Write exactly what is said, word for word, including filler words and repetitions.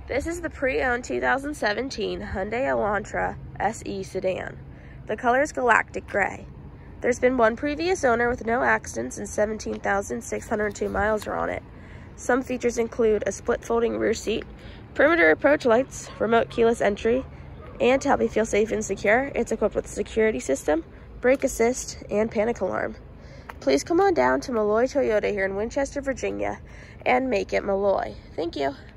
This is the pre-owned two thousand seventeen Hyundai Elantra S E sedan. The color is Galactic Gray. There's been one previous owner with no accidents and seventeen thousand six hundred two miles are on it. Some features include a split folding rear seat, perimeter approach lights, remote keyless entry, and to help you feel safe and secure, it's equipped with a security system, brake assist, and panic alarm. Please come on down to Malloy Toyota here in Winchester, Virginia, and make it Malloy. Thank you.